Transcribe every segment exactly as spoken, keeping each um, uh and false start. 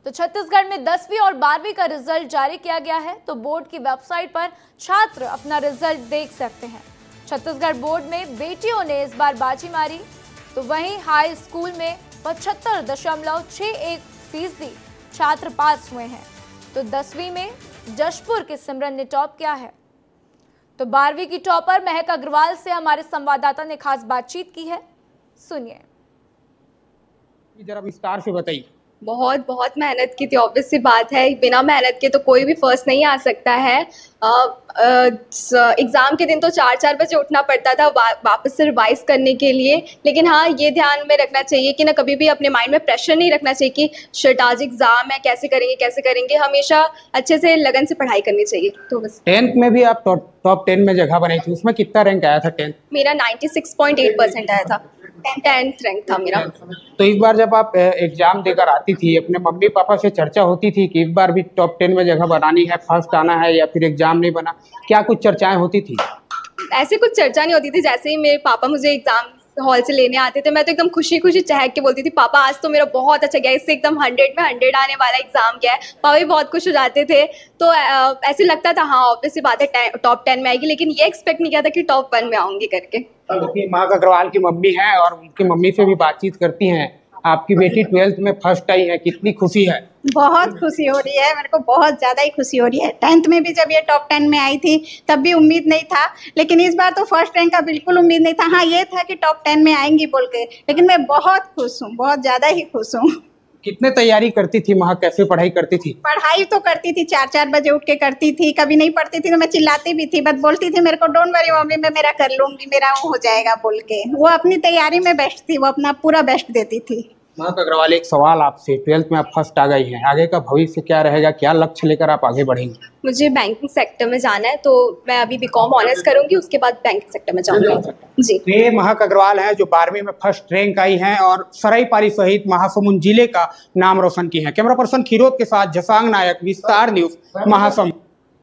तो छत्तीसगढ़ में दसवीं और बारहवीं का रिजल्ट जारी किया गया है। तो बोर्ड की वेबसाइट पर छात्र अपना रिजल्ट देख सकते हैं। छत्तीसगढ़ बोर्ड में बेटियों ने इस बार बाजी मारी, तो वहीं हाई स्कूल में पचहत्तर दशमलव छह एक फीसदी छात्र पास हुए हैं। तो दसवीं में जशपुर के सिमरन ने टॉप किया है। तो बारहवीं की टॉपर महक अग्रवाल से हमारे संवाददाता ने खास बातचीत की है, सुनिए। जरा विस्तार से बताइए। बहुत बहुत मेहनत की थी, ऑब्वियस सी बात है, बिना मेहनत के तो कोई भी फर्स्ट नहीं आ सकता है। एग्ज़ाम के दिन तो चार चार बजे उठना पड़ता था वा, वापस से रिवाइज करने के लिए। लेकिन हाँ, ये ध्यान में रखना चाहिए कि ना कभी भी अपने माइंड में प्रेशर नहीं रखना चाहिए कि शिट आज एग्ज़ाम है, कैसे करेंगे कैसे करेंगे। हमेशा अच्छे से लगन से पढ़ाई करनी चाहिए। तो बस। टेंथ में भी आप टॉप टेन में जगह बनाई थी, उसमें कितना रैंक आया था? टेंथ मेरा ninety six point eight percent आया था, टेंथ रैंक था मेरा। तो इस बार जब आप एग्जाम देकर आती थी, अपने मम्मी पापा से चर्चा होती थी कि इस बार भी टॉप टेन में जगह बनानी है, फर्स्ट आना है, या फिर एग्जाम नहीं बना, क्या कुछ चर्चाएं होती थी? ऐसे कुछ चर्चा नहीं होती थी। जैसे ही मेरे पापा मुझे एग्जाम हॉल से लेने आते थे, मैं तो एकदम खुशी खुशी चहक के बोलती थी, पापा आज तो मेरा बहुत अच्छा गया, इससे एकदम हंड्रेड में हंड्रेड आने वाला एग्जाम गया है। पापा भी बहुत खुश हो जाते थे। तो ऐसे लगता था हाँ ऑब्वियस सी बात है टॉप टेन में आएगी, लेकिन ये एक्सपेक्ट नहीं किया था कि टॉप वन में आऊंगी करके। देखिए, महक अग्रवाल की मम्मी है और उनकी मम्मी से भी बातचीत करती हैं। आपकी बेटी ट्वेल्थ में फर्स्ट आई है, कितनी खुशी है? बहुत खुशी हो रही है, मेरे को बहुत ज़्यादा ही खुशी हो रही है। टेंथ में भी जब ये टॉप टेन में आई थी तब भी उम्मीद नहीं था, लेकिन इस बार तो फर्स्ट रैंक का बिल्कुल उम्मीद नहीं था। हाँ, ये था कि टॉप टेन में आएंगी बोल के, लेकिन मैं बहुत खुश हूँ, बहुत ज़्यादा ही खुश हूँ। कितने तैयारी करती थी महक, कैसे पढ़ाई करती थी? पढ़ाई तो करती थी, चार चार बजे उठ के करती थी। कभी नहीं पढ़ती थी तो मैं चिल्लाती भी थी, बस बोलती थी मेरे को डोंट वरी मम्मी, मैं मेरा कर लूंगी, मेरा वो हो जाएगा बोल के। वो अपनी तैयारी में बेस्ट थी, वो अपना पूरा बेस्ट देती थी। महक अग्रवाल, एक सवाल आपसे, ट्वेल्थ में आप फर्स्ट आ गई हैं, आगे का भविष्य क्या रहेगा, क्या लक्ष्य लेकर आप आगे बढ़ेंगे? मुझे बैंकिंग सेक्टर में जाना है, तो मैं अभी बीकॉम ऑनर्स करूंगी, उसके बाद बैंकिंग सेक्टर में जाऊंगी जी। ये महक अग्रवाल हैं जो बारहवीं में फर्स्ट रैंक आई हैं और सरायपाली सहित महासमुंद जिले का नाम रोशन की हैं। कैमरा पर्सन खीरोद के साथ जसांग नायक, विस्तार न्यूज, महासमुंद।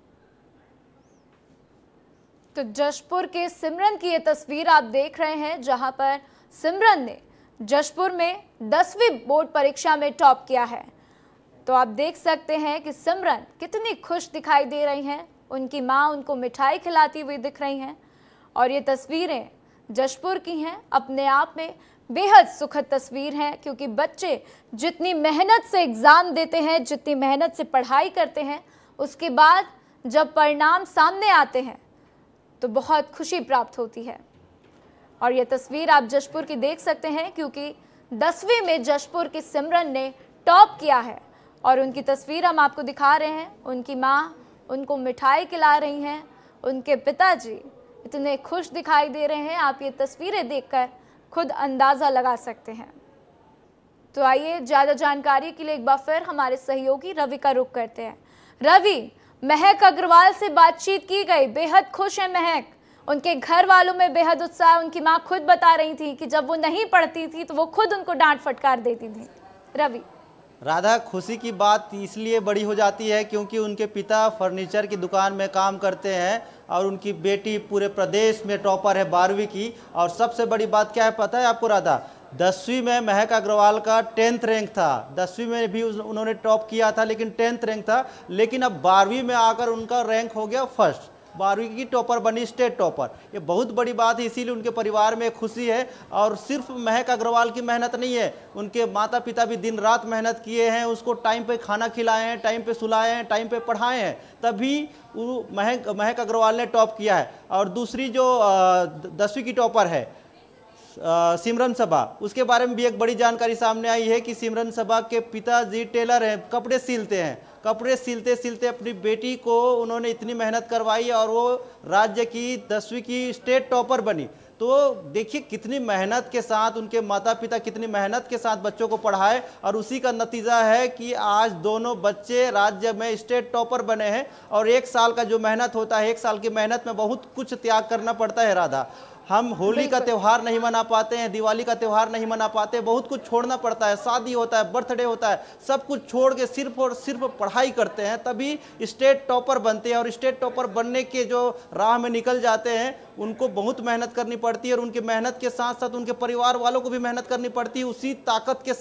तो जशपुर के सिमरन की ये तस्वीर आप देख रहे हैं, जहां पर सिमरन ने जशपुर में दसवीं बोर्ड परीक्षा में टॉप किया है। तो आप देख सकते हैं कि सिमरन कितनी खुश दिखाई दे रही हैं। उनकी माँ उनको मिठाई खिलाती हुई दिख रही हैं और ये तस्वीरें जशपुर की हैं। अपने आप में बेहद सुखद तस्वीर हैं, क्योंकि बच्चे जितनी मेहनत से एग्ज़ाम देते हैं, जितनी मेहनत से पढ़ाई करते हैं, उसके बाद जब परिणाम सामने आते हैं तो बहुत खुशी प्राप्त होती है। और ये तस्वीर आप जशपुर की देख सकते हैं, क्योंकि दसवीं में जशपुर की सिमरन ने टॉप किया है और उनकी तस्वीर हम आपको दिखा रहे हैं। उनकी माँ उनको मिठाई खिला रही हैं, उनके पिताजी इतने खुश दिखाई दे रहे हैं, आप ये तस्वीरें देखकर खुद अंदाज़ा लगा सकते हैं। तो आइए ज़्यादा जानकारी के लिए एक बार फिर हमारे सहयोगी रवि का रुख करते हैं। रवि, महक अग्रवाल से बातचीत की गई, बेहद खुश है महक, उनके घर वालों में बेहद उत्साह। उनकी माँ खुद बता रही थी कि जब वो नहीं पढ़ती थी तो वो खुद उनको डांट फटकार देती थी। रवि, राधा, खुशी की बात इसलिए बड़ी हो जाती है क्योंकि उनके पिता फर्नीचर की दुकान में काम करते हैं और उनकी बेटी पूरे प्रदेश में टॉपर है बारहवीं की। और सबसे बड़ी बात क्या है पता है आपको राधा? दसवीं में महक अग्रवाल का टेंथ रैंक था। दसवीं में भी उन्होंने टॉप किया था, लेकिन टेंथ रैंक था। लेकिन अब बारहवीं में आकर उनका रैंक हो गया फर्स्ट, बारहवीं की टॉपर बनी, स्टेट टॉपर। ये बहुत बड़ी बात है, इसीलिए उनके परिवार में खुशी है। और सिर्फ महक अग्रवाल की मेहनत नहीं है, उनके माता पिता भी दिन रात मेहनत किए हैं, उसको टाइम पे खाना खिलाए हैं, टाइम पे सुलाए हैं, टाइम पे पढ़ाए हैं, तभी वो महक महक अग्रवाल ने टॉप किया है। और दूसरी जो दसवीं की टॉपर है सिमरन सबा, उसके बारे में भी एक बड़ी जानकारी सामने आई है कि सिमरन सबा के पिताजी टेलर हैं, कपड़े सिलते हैं। कपड़े सिलते सिलते अपनी बेटी को उन्होंने इतनी मेहनत करवाई और वो राज्य की दसवीं की स्टेट टॉपर बनी। तो देखिए कितनी मेहनत के साथ उनके माता पिता कितनी मेहनत के साथ बच्चों को पढ़ाए, और उसी का नतीजा है कि आज दोनों बच्चे राज्य में स्टेट टॉपर बने हैं। और एक साल का जो मेहनत होता है, एक साल की मेहनत में बहुत कुछ त्याग करना पड़ता है राधा। हम होली का त्यौहार नहीं मना पाते हैं, दिवाली का त्यौहार नहीं मना पाते, बहुत कुछ छोड़ना पड़ता है, शादी होता है, बर्थडे होता है, सब कुछ छोड़ के सिर्फ और सिर्फ पढ़ाई करते हैं, तभी स्टेट टॉपर बनते हैं। और स्टेट टॉपर बनने के जो राह में निकल जाते हैं उनको बहुत मेहनत करनी पड़ती है, और उनकी मेहनत के साथ साथ उनके परिवार वालों को भी मेहनत करनी पड़ती है उसी ताकत के साथ,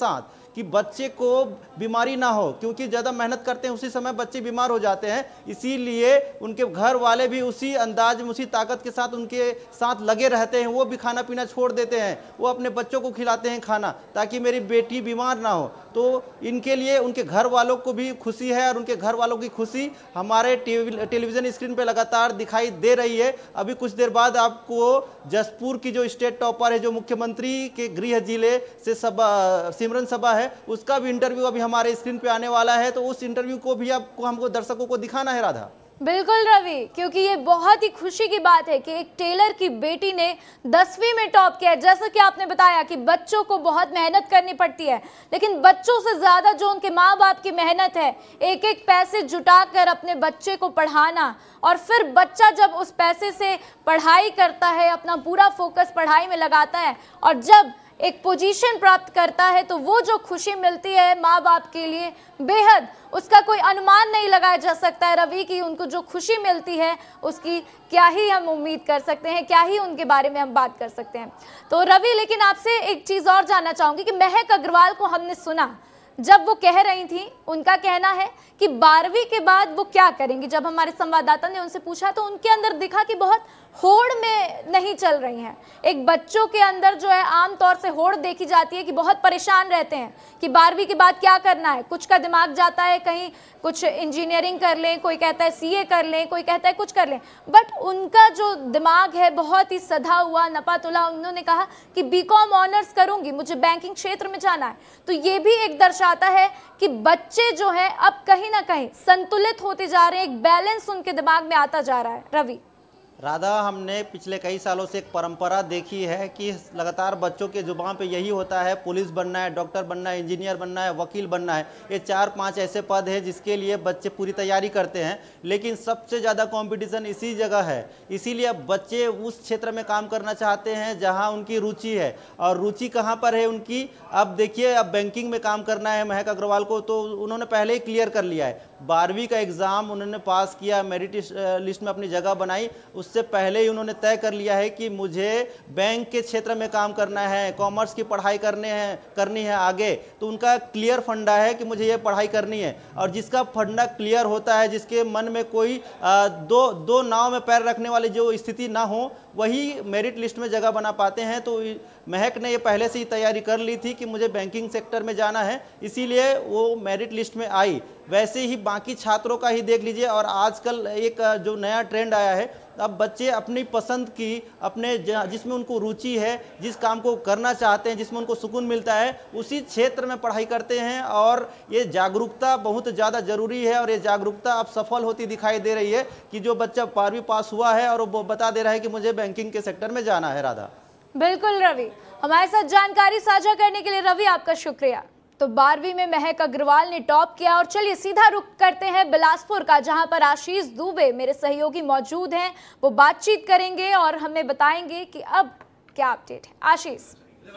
कि बच्चे को बीमारी ना हो, क्योंकि ज़्यादा मेहनत करते हैं उसी समय बच्चे बीमार हो जाते हैं। इसीलिए उनके घर वाले भी उसी अंदाज में, उसी ताकत के साथ उनके साथ लगे रहते हैं। वो भी खाना पीना छोड़ देते हैं, वो अपने बच्चों को खिलाते हैं खाना, ताकि मेरी बेटी बीमार ना हो। तो इनके लिए उनके घर वालों को भी खुशी है और उनके घर वालों की खुशी हमारे टेलीविज़न स्क्रीन पे लगातार दिखाई दे रही है। अभी कुछ देर बाद आपको जशपुर की जो स्टेट टॉपर है, जो मुख्यमंत्री के गृह जिले से सभा सिमरन सभा है, उसका भी इंटरव्यू अभी हमारे स्क्रीन पे आने वाला है। तो उस इंटरव्यू को भी आपको हमको दर्शकों को दिखाना है राधा। बिल्कुल रवि, क्योंकि ये बहुत ही खुशी की बात है कि एक टेलर की बेटी ने दसवीं में टॉप किया है। जैसा कि आपने बताया कि बच्चों को बहुत मेहनत करनी पड़ती है, लेकिन बच्चों से ज़्यादा जो उनके माँ बाप की मेहनत है, एक एक पैसे जुटाकर अपने बच्चे को पढ़ाना, और फिर बच्चा जब उस पैसे से पढ़ाई करता है, अपना पूरा फोकस पढ़ाई में लगाता है और जब एक पोजीशन प्राप्त करता है, तो वो जो खुशी मिलती है माँ बाप के लिए बेहद, उसका कोई अनुमान नहीं लगाया जा सकता है रवि की उनको जो खुशी मिलती है उसकी क्या ही हम उम्मीद कर सकते हैं, क्या ही उनके बारे में हम बात कर सकते हैं। तो रवि, लेकिन आपसे एक चीज़ और जानना चाहूँगी कि महक अग्रवाल को हमने सुना जब वो कह रही थी, उनका कहना है कि बारहवीं के बाद वो क्या करेंगी। जब हमारे संवाददाता ने उनसे पूछा तो उनके अंदर दिखा कि बहुत होड़ में नहीं चल रही हैं। एक बच्चों के अंदर जो है आम तौर से होड़ देखी जाती है कि बहुत परेशान रहते हैं कि बारहवीं के बाद क्या करना है। कुछ का दिमाग जाता है कहीं कुछ इंजीनियरिंग कर लें, कोई कहता है सीए कर लें, कोई कहता है कुछ कर लें, बट उनका जो दिमाग है बहुत ही सधा हुआ, नपा तुला। उन्होंने कहा कि बीकॉम ऑनर्स करूंगी, मुझे बैंकिंग क्षेत्र में जाना है। तो ये भी एक दर्शाता है कि बच्चे जो हैं अब कहीं ना कहीं संतुलित होते जा रहे हैं, एक बैलेंस उनके दिमाग में आता जा रहा है। रवि राधा, हमने पिछले कई सालों से एक परंपरा देखी है कि लगातार बच्चों के जुबान पे यही होता है, पुलिस बनना है, डॉक्टर बनना है, इंजीनियर बनना है, वकील बनना है। ये चार पांच ऐसे पद हैं जिसके लिए बच्चे पूरी तैयारी करते हैं, लेकिन सबसे ज़्यादा कंपटीशन इसी जगह है। इसीलिए अब बच्चे उस क्षेत्र में काम करना चाहते हैं जहाँ उनकी रुचि है। और रुचि कहाँ पर है उनकी? अब देखिए, अब बैंकिंग में काम करना है महक अग्रवाल को, तो उन्होंने पहले ही क्लियर कर लिया है। बारहवीं का एग्ज़ाम उन्होंने पास किया, मेरिट लिस्ट में अपनी जगह बनाई, उससे पहले ही उन्होंने तय कर लिया है कि मुझे बैंक के क्षेत्र में काम करना है, कॉमर्स की पढ़ाई करने हैं करनी है आगे। तो उनका क्लियर फंडा है कि मुझे ये पढ़ाई करनी है। और जिसका फंडा क्लियर होता है, जिसके मन में कोई आ, दो दो नाव में पैर रखने वाली जो स्थिति ना हो, वही मेरिट लिस्ट में जगह बना पाते हैं। तो महक ने ये पहले से ही तैयारी कर ली थी कि मुझे बैंकिंग सेक्टर में जाना है, इसीलिए वो मेरिट लिस्ट में आई। वैसे ही बाकी छात्रों का ही देख लीजिए। और आजकल एक जो नया ट्रेंड आया है, अब बच्चे अपनी पसंद की, अपने जिसमें उनको रुचि है, जिस काम को करना चाहते हैं, जिसमें उनको सुकून मिलता है, उसी क्षेत्र में पढ़ाई करते हैं। और ये जागरूकता बहुत ज़्यादा ज़रूरी है, और ये जागरूकता अब सफल होती दिखाई दे रही है कि जो बच्चा बारहवीं पास हुआ है और वो बता दे रहा है कि मुझे बैंकिंग के सेक्टर में जाना है। राधा, बिल्कुल रवि, हमारे साथ जानकारी साझा करने के लिए रवि आपका शुक्रिया। तो बारहवीं में महक अग्रवाल ने टॉप किया। और चलिए सीधा रुख करते हैं बिलासपुर का, जहां पर आशीष दुबे मेरे सहयोगी मौजूद हैं। वो बातचीत करेंगे और हमें बताएंगे कि अब क्या अपडेट है। आशीष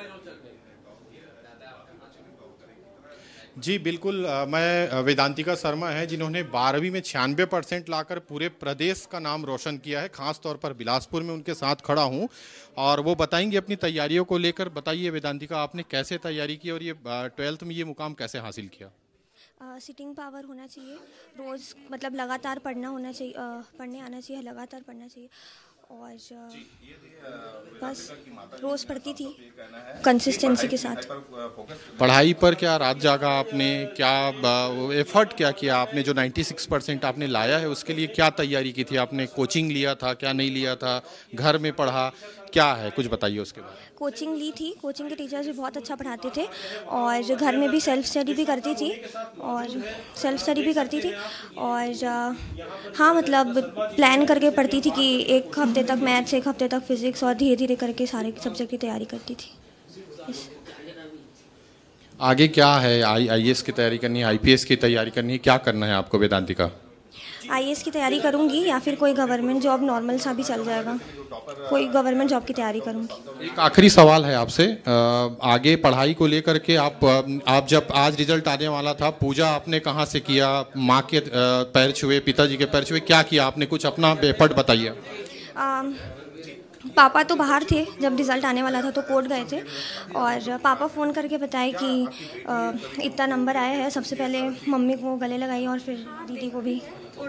जी बिल्कुल, आ, मैं वेदांतिका शर्मा है जिन्होंने बारहवीं में छियानवे परसेंट लाकर पूरे प्रदेश का नाम रोशन किया है। खास तौर पर बिलासपुर में उनके साथ खड़ा हूं और वो बताएंगे अपनी तैयारियों को लेकर। बताइए वेदांतिका, आपने कैसे तैयारी की और ये ट्वेल्थ में ये मुकाम कैसे हासिल किया? सिटिंग पावर होना चाहिए, रोज़ मतलब लगातार पढ़ना होना चाहिए, पढ़ने आना चाहिए, लगातार पढ़ना चाहिए। और बस रोज़ पढ़ती थी कंसिस्टेंसी के साथ। पढ़ाई पर क्या रात जागा आपने? क्या एफर्ट क्या किया आपने? जो छियानवे परसेंट आपने लाया है उसके लिए क्या तैयारी की थी आपने? कोचिंग लिया था, क्या नहीं लिया था, घर में पढ़ा, क्या है कुछ बताइए उसके बारे में। कोचिंग ली थी, कोचिंग के टीचर्स भी बहुत अच्छा पढ़ाते थे और घर में भी सेल्फ स्टडी भी करती थी और सेल्फ स्टडी भी करती थी और हाँ मतलब प्लान करके पढ़ती थी कि एक हफ्ते तक मैथ्स, एक हफ्ते तक फिजिक्स और धीरे धीरे करके सारे सब्जेक्ट की तैयारी करती थी। आगे क्या है? आई आई एस की तैयारी करनी है, आई पी एस की तैयारी करनी है, क्या करना है आपको वेदांतिका? आई ए एस की तैयारी करूंगी या फिर कोई गवर्नमेंट जॉब नॉर्मल सा भी चल जाएगा, कोई गवर्नमेंट जॉब की तैयारी करूंगी। एक आखिरी सवाल है आपसे, आगे पढ़ाई को लेकर के आप आप जब आज रिजल्ट आने वाला था, पूजा आपने कहाँ से किया? माँ के पैर छुए, पिताजी के पैर छुए, क्या किया आपने? कुछ अपना एफर्ट बताइए। पापा तो बाहर थे, जब रिज़ल्ट आने वाला था तो कोर्ट गए थे, और पापा फ़ोन करके बताए कि आ, इतना नंबर आया है। सबसे पहले मम्मी को गले लगाई और फिर दीदी को भी।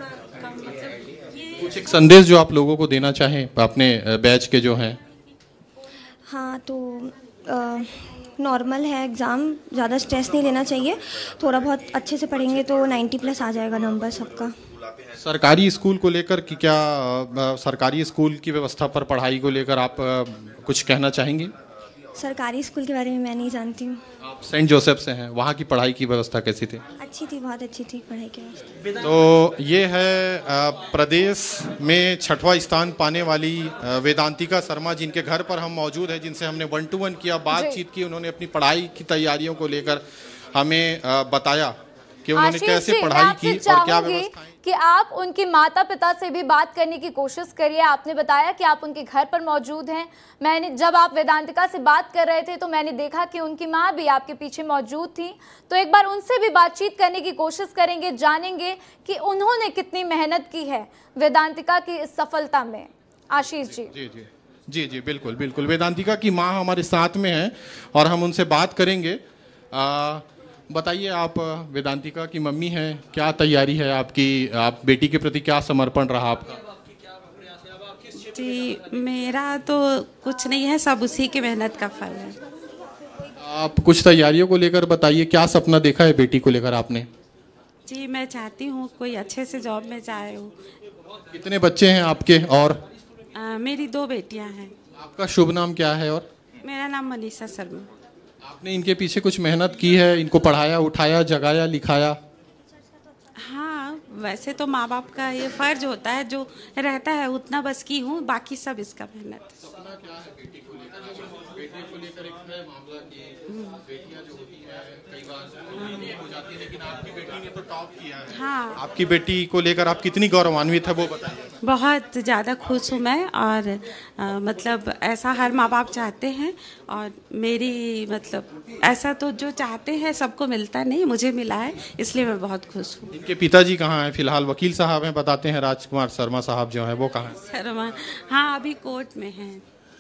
कुछ एक संदेश जो आप लोगों को देना चाहें अपने बैच के जो हैं। हाँ, तो नॉर्मल है एग्ज़ाम, ज़्यादा स्ट्रेस नहीं लेना चाहिए, थोड़ा बहुत अच्छे से पढ़ेंगे तो नाइन्टी प्लस आ जाएगा नंबर सबका। सरकारी स्कूल को लेकर कि क्या आ, सरकारी स्कूल की व्यवस्था पर पढ़ाई को लेकर आप आ, कुछ कहना चाहेंगे? सरकारी स्कूल के बारे में मैं नहीं जानती हूँ। आप सेंट जोसेफ से हैं, वहाँ की पढ़ाई की व्यवस्था कैसी थी? अच्छी थी, बहुत अच्छी थी पढ़ाई की व्यवस्था। तो ये है आ, प्रदेश में छठवां स्थान पाने वाली आ, वेदांतिका शर्मा, जिनके घर पर हम मौजूद हैं, जिनसे हमने वन टू वन किया, बातचीत की। उन्होंने अपनी पढ़ाई की तैयारियों को लेकर हमें आ, बताया कि उन्होंने कैसे पढ़ाई की और क्या व्यवस्था कि आप उनके माता पिता से भी बात करने की कोशिश करिए। आपने बताया कि आप उनके घर पर मौजूद हैं। मैंने जब आप वेदांतिका से बात कर रहे थे तो मैंने देखा कि उनकी माँ भी आपके पीछे मौजूद थी। तो एक बार उनसे भी बातचीत करने की कोशिश करेंगे, जानेंगे कि उन्होंने कितनी मेहनत की है वेदांतिका की इस सफलता में। आशीष जी। जी जी जी जी बिल्कुल बिल्कुल। वेदांतिका की माँ हमारे साथ में है और हम उनसे बात करेंगे। आ, बताइए, आप वेदांतिका की मम्मी हैं, क्या तैयारी है आपकी, आप बेटी के प्रति क्या समर्पण रहा आपका? जी, मेरा तो कुछ नहीं है, सब उसी की मेहनत का फल है। आप कुछ तैयारियों को लेकर बताइए, क्या सपना देखा है बेटी को लेकर आपने? जी, मैं चाहती हूँ कोई अच्छे से जॉब में जाए हो। कितने बच्चे हैं आपके? और आ, मेरी दो बेटियाँ हैं। आपका शुभ नाम क्या है? और मेरा नाम मनीषा शर्मा। आपने इनके पीछे कुछ मेहनत की है, इनको पढ़ाया, उठाया, जगाया, लिखाया? हाँ, वैसे तो माँ बाप का ये फर्ज होता है, जो रहता है उतना बस की हूँ, बाकी सब इसका मेहनत। सपना क्या है बेटी को लेकर? बेटी को लेकर एक है मामला कि बेटियां जो होती हैं कई बार हो जाती है, लेकिन आपकी बेटी ने तो टॉप किया है। हाँ, आपकी बेटी को लेकर आप कितनी गौरवान्वित है वो बताइए। बहुत ज़्यादा खुश हूँ मैं, और आ, मतलब ऐसा हर माँ बाप चाहते हैं, और मेरी मतलब ऐसा तो जो चाहते हैं सबको मिलता नहीं, मुझे मिला है, इसलिए मैं बहुत खुश हूँ। इनके पिताजी कहाँ हैं? फिलहाल वकील साहब हैं, बताते हैं राजकुमार शर्मा साहब जो हैं वो कहाँ हैं? शर्मा, हाँ, अभी कोर्ट में हैं।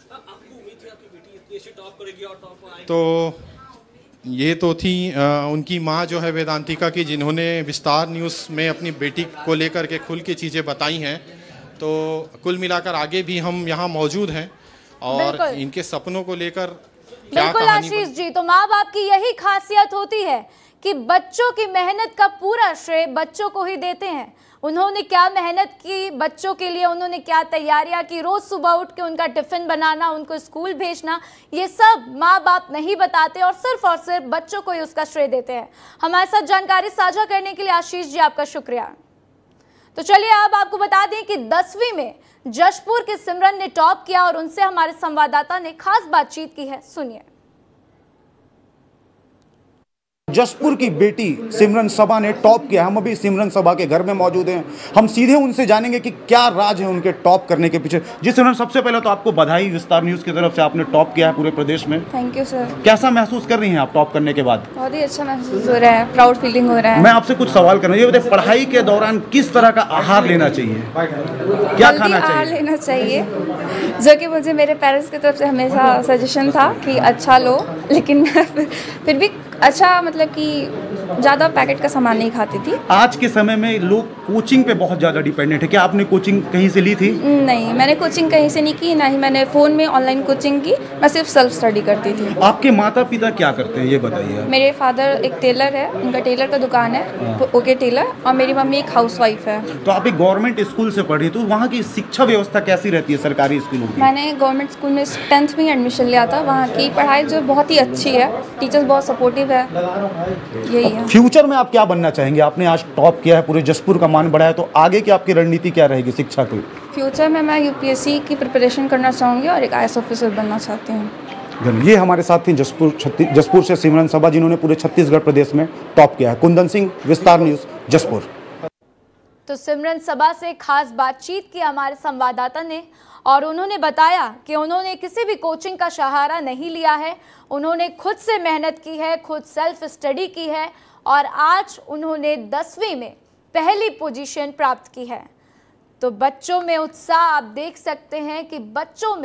तो ये तो थी आ, उनकी माँ जो है वेदांतिका की, जिन्होंने विस्तार न्यूज़ में अपनी बेटी को लेकर के खुल के चीज़ें बताई हैं। तो कुल मिलाकर आगे भी हम यहाँ मौजूद हैं और इनके सपनों को लेकर क्या बिल्कुल आशीष जी, तो माँ बाप की यही खासियत होती है कि बच्चों की मेहनत का पूरा श्रेय बच्चों को ही देते हैं। उन्होंने क्या मेहनत की बच्चों के लिए, उन्होंने क्या तैयारियां की, रोज सुबह उठ के उनका टिफिन बनाना, उनको स्कूल भेजना, ये सब माँ बाप नहीं बताते और सिर्फ और सिर्फ बच्चों को ही उसका श्रेय देते हैं। हमारे साथ जानकारी साझा करने के लिए आशीष जी आपका शुक्रिया। तो चलिए अब आपको बता दें कि दसवीं में जशपुर के सिमरन ने टॉप किया और उनसे हमारे संवाददाता ने खास बातचीत की है, सुनिए। जशपुर की बेटी सिमरन सबा ने टॉप किया। हम अभी सिमरन सबा के घर में मौजूद हैं। हम सीधे उनसे जानेंगे कि क्या राज है उनके टॉप करने के पीछे। जी सिमरन, सबसे पहले तो आपको बधाई, विस्तार न्यूज़ की तरफ से आपने टॉप किया है पूरे प्रदेश में। Thank you sir. कैसा महसूस कर रही हैं आप टॉप करने के बाद? बहुत ही अच्छा महसूस हो रहा है, प्राउड फीलिंग हो रहा है। मैं आपसे कुछ सवाल करना, ये बताइए पढ़ाई के दौरान किस तरह का आहार लेना चाहिए, क्या खाना चाहिए? आहार लेना चाहिए, जो कि मुझे मेरे पेरेंट्स की तरफ से हमेशा सजेशन था कि अच्छा लो, लेकिन मैं फिर भी अच्छा मतलब कि ज़्यादा पैकेट का सामान नहीं खाती थी। आज के समय में लोग कोचिंग पे बहुत ज़्यादा डिपेंडेंट है, क्या आपने कोचिंग कहीं से ली थी? नहीं, मैंने कोचिंग कहीं से नहीं की, ना ही मैंने फ़ोन में ऑनलाइन कोचिंग की, मैं सिर्फ सेल्फ स्टडी करती थी। आपके माता पिता क्या करते हैं ये बताइए? मेरे फादर एक टेलर है, उनका टेलर का दुकान है, ओके टेलर, और मेरी मम्मी एक हाउसवाइफ है। तो आप एक गवर्नमेंट स्कूल से पढ़ी, तो वहाँ की शिक्षा व्यवस्था कैसी रहती है सरकारी स्कूलों की? मैंने गवर्नमेंट स्कूल में टेंथ में एडमिशन लिया था। वहाँ की पढ़ाई जो बहुत ही अच्छी है, टीचर्स बहुत सपोर्टिव है, यही है। फ्यूचर में आप क्या बनना चाहेंगे? आपने आज टॉप किया है, पूरे जशपुर का मान बढ़ाया, तो आगे की आपकी रणनीति क्या रहेगी शिक्षा की? फ्यूचर में मैं यूपीएससी की प्रिपरेशन करना चाहूँगी और एक आईएएस ऑफिसर बनना चाहती हूँ। ये हमारे साथ थी जशपुर जशपुर से सिमरन सबा, जिन्होंने पूरे छत्तीसगढ़ प्रदेश में टॉप किया है। कुंदन सिंह, विस्तार न्यूज़, जशपुर। तो सिमरन सबा से खास बातचीत की हमारे संवाददाता ने, और उन्होंने बताया कि उन्होंने किसी भी कोचिंग का सहारा नहीं लिया है, उन्होंने खुद से मेहनत की है, खुद सेल्फ स्टडी की है और आज उन्होंने दसवीं में पहली पोजीशन प्राप्त की है। तो बच्चों में उत्साह आप देख सकते हैं कि बच्चों में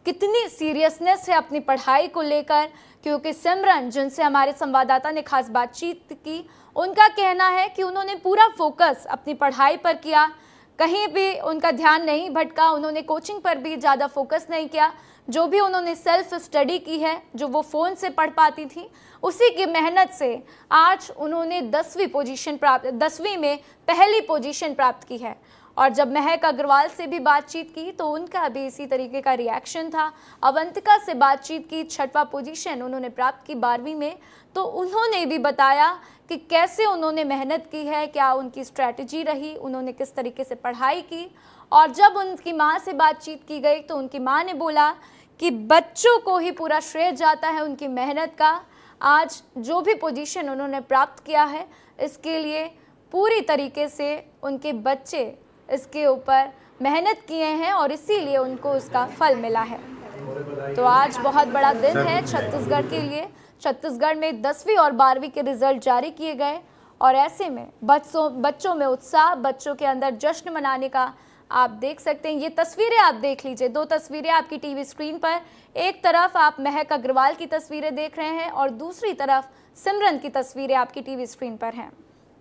कितनी सीरियसनेस है अपनी पढ़ाई को लेकर, क्योंकि सिमरन, जिनसे हमारे संवाददाता ने खास बातचीत की, उनका कहना है कि उन्होंने पूरा फोकस अपनी पढ़ाई पर किया, कहीं भी उनका ध्यान नहीं भटका, उन्होंने कोचिंग पर भी ज़्यादा फोकस नहीं किया। जो भी उन्होंने सेल्फ स्टडी की है, जो वो फ़ोन से पढ़ पाती थी, उसी की मेहनत से आज उन्होंने दसवीं पोजीशन प्राप्त दसवीं में पहली पोजीशन प्राप्त की है। और जब महक अग्रवाल से भी बातचीत की तो उनका भी इसी तरीके का रिएक्शन था। अवंतिका से बातचीत की, छठवां पोजीशन उन्होंने प्राप्त की बारहवीं में, तो उन्होंने भी बताया कि कैसे उन्होंने मेहनत की है, क्या उनकी स्ट्रैटेजी रही, उन्होंने किस तरीके से पढ़ाई की। और जब उनकी माँ से बातचीत की गई तो उनकी माँ ने बोला कि बच्चों को ही पूरा श्रेय जाता है उनकी मेहनत का। आज जो भी पोजीशन उन्होंने प्राप्त किया है, इसके लिए पूरी तरीके से उनके बच्चे इसके ऊपर मेहनत किए हैं और इसीलिए उनको उसका फल मिला है। तो आज बहुत बड़ा दिन है छत्तीसगढ़ के लिए। छत्तीसगढ़ में दसवीं और बारहवीं के रिजल्ट जारी किए गए और ऐसे में बच्चों बच्चों में उत्साह, बच्चों के अंदर जश्न मनाने का आप देख सकते हैं। ये तस्वीरें आप देख लीजिए, दो तस्वीरें आपकी टीवी स्क्रीन पर। एक तरफ आप महक अग्रवाल की तस्वीरें देख रहे हैं और दूसरी तरफ सिमरन की तस्वीरें आपकी टीवी स्क्रीन पर हैं।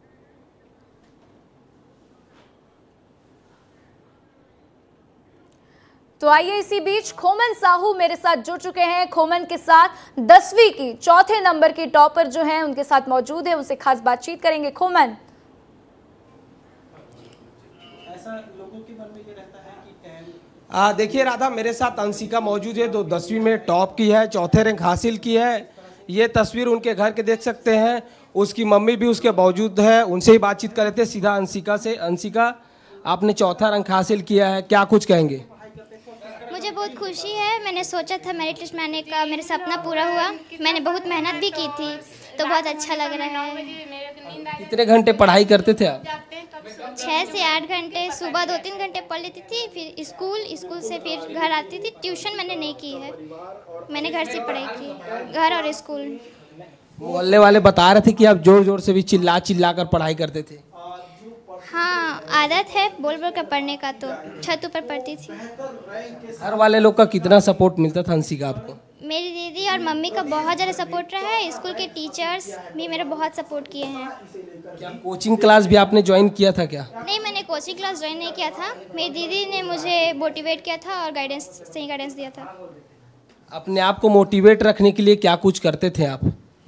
तो आइए इसी बीच खोमन साहू मेरे साथ जुड़ चुके हैं। खोमन के साथ दसवीं की चौथे नंबर की टॉपर जो हैं उनके साथ मौजूद है, उनसे खास बातचीत करेंगे। खोमन, ऐसा लोगों के मन में ये रहता है कि आ देखिए राधा, मेरे साथ अंशिका मौजूद है, जो दसवीं में टॉप की है, चौथे रैंक हासिल की है। ये तस्वीर उनके घर के देख सकते हैं, उसकी मम्मी भी उसके मौजूद है, उनसे ही बातचीत कर रहे थे सीधा अंशिका से। अंशिका, आपने चौथा रैंक हासिल किया है, क्या कुछ कहेंगे? मुझे बहुत खुशी है। मैंने सोचा था मेरिट लिस्ट में आने का, मेरा सपना पूरा हुआ। मैंने बहुत मेहनत भी की थी, तो बहुत अच्छा लग रहा है। कितने घंटे पढ़ाई करते थे आप? छः से आठ घंटे, सुबह दो तीन घंटे पढ़ लेती थी, फिर स्कूल, स्कूल से फिर घर आती थी। ट्यूशन मैंने नहीं की है, मैंने घर से पढ़ाई की, घर और स्कूल। मोहल्ले वाले बता रहे थे कि आप जोर जोर से भी चिल्ला चिल्ला कर पढ़ाई करते थे। हाँ, आदत है बोल बोल कर पढ़ने का, तो छत ऊपर पढ़ती थी। घर वाले लोग का कितना सपोर्ट मिलता था अंशिका आपको? मेरी दीदी और मम्मी का बहुत ज़्यादा सपोर्ट रहा है। स्कूल के टीचर्स भी मेरा बहुत सपोर्ट किए हैं। क्या कोचिंग क्लास भी आपने ज्वाइन किया था क्या? नहीं, मैंने कोचिंग क्लास ज्वाइन नहीं किया था। मेरी दीदी ने मुझे मोटिवेट किया था और गाइडेंस, सही गाइडेंस दिया था। अपने आप को मोटिवेट रखने के लिए क्या कुछ करते थे आप?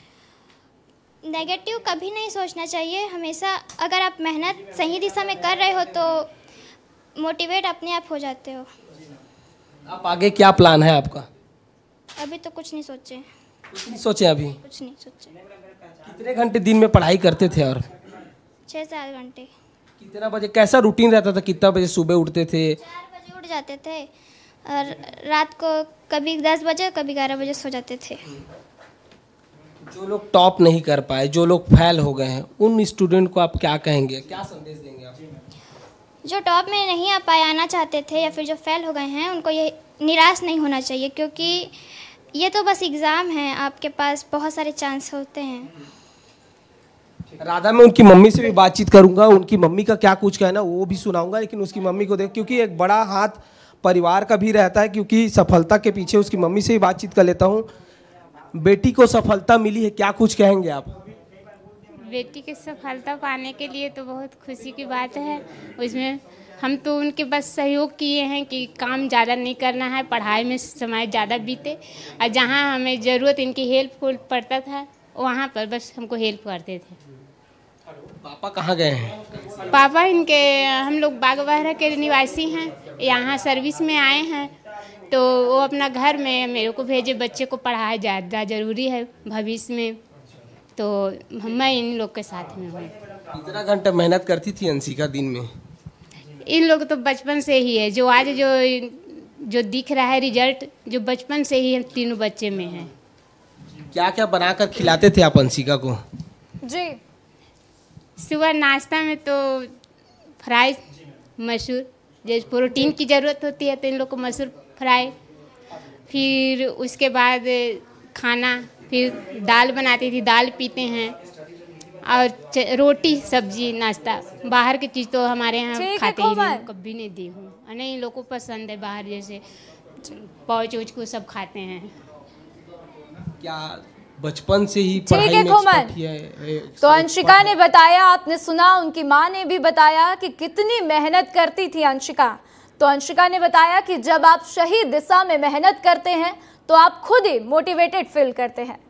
नेगेटिव कभी नहीं सोचना चाहिए। हमेशा अगर आप मेहनत सही दिशा में कर रहे हो तो मोटिवेट अपने आप हो जाते हो। आप आगे क्या प्लान है आपका? अभी तो कुछ नहीं सोचे। कुछ नहीं सोचे अभी? कुछ नहीं सोचे। कितने घंटे दिन में पढ़ाई करते थे? और छः से आठ घंटे। कितना बजे, कैसा रूटीन रहता था? कितना बजे सुबह उठते थे? चार बजे उठ जाते थे और रात को कभी दस बजे कभी ग्यारह बजे सो जाते थे। जो लोग टॉप नहीं कर पाए, जो लोग फेल हो गए हैं, उन स्टूडेंट को आप क्या कहेंगे, क्या संदेश देंगे आप? जो टॉप में नहीं आ पाए, आना चाहते थे, या फिर जो फेल हो गए हैं, उनको ये निराश नहीं होना चाहिए, क्योंकि ये तो बस एग्ज़ाम है, आपके पास बहुत सारे चांस होते हैं। राधा, मैं उनकी मम्मी से भी बातचीत करूंगा, उनकी मम्मी का क्या कुछ कहना वो भी सुनाऊंगा, लेकिन उसकी मम्मी को देख, क्योंकि एक बड़ा हाथ परिवार का भी रहता है, क्योंकि सफलता के पीछे उसकी मम्मी से ही बातचीत कर लेता हूँ। बेटी को सफलता मिली है, क्या कुछ कहेंगे आप? बेटी की सफलता पाने के लिए तो बहुत खुशी की बात है। उसमें हम तो उनके बस सहयोग किए हैं कि काम ज़्यादा नहीं करना है, पढ़ाई में समय ज़्यादा बीते, और जहाँ हमें ज़रूरत इनकी हेल्प पड़ता था वहाँ पर बस हमको हेल्प करते थे। पापा कहाँ गए हैं? पापा इनके, हम लोग बागबाहरा के निवासी हैं, यहाँ सर्विस में आए हैं, तो वो अपना घर में मेरे को भेजे। बच्चे को पढ़ाया ज़्यादा ज़रूरी है भविष्य में, तो मैं इन लोग के साथ में हूँ। कितना घंटा मेहनत करती थी अंशिका दिन में? इन लोग तो बचपन से ही है, जो आज जो जो दिख रहा है रिजल्ट, जो बचपन से ही तीनों बच्चे में है। क्या क्या बनाकर खिलाते थे आप अंशिका को? जी, सुबह नाश्ता में तो फ्राई, मसूर, जैसे प्रोटीन की ज़रूरत होती है तो इन लोग को मसूर फ्राई, फिर उसके बाद खाना, फिर दाल बनाती थी, दाल पीते हैं, और रोटी सब्जी नाश्ता। बाहर की चीज़ तो हमारे यहाँ खाते ही नहीं, कभी नहीं दी हूँ, नहीं इन लोगों को पसंद है बाहर, जैसे पौच उच को सब खाते हैं। क्या बचपन से ही ठीक पढ़ाई है में कोमल, एक्सपर्ट है? तो अंशिका ने बताया, आपने सुना, उनकी माँ ने भी बताया कि कितनी मेहनत करती थी अंशिका। तो अंशिका ने बताया कि जब आप सही दिशा में मेहनत करते हैं तो आप खुद ही मोटिवेटेड फील करते हैं।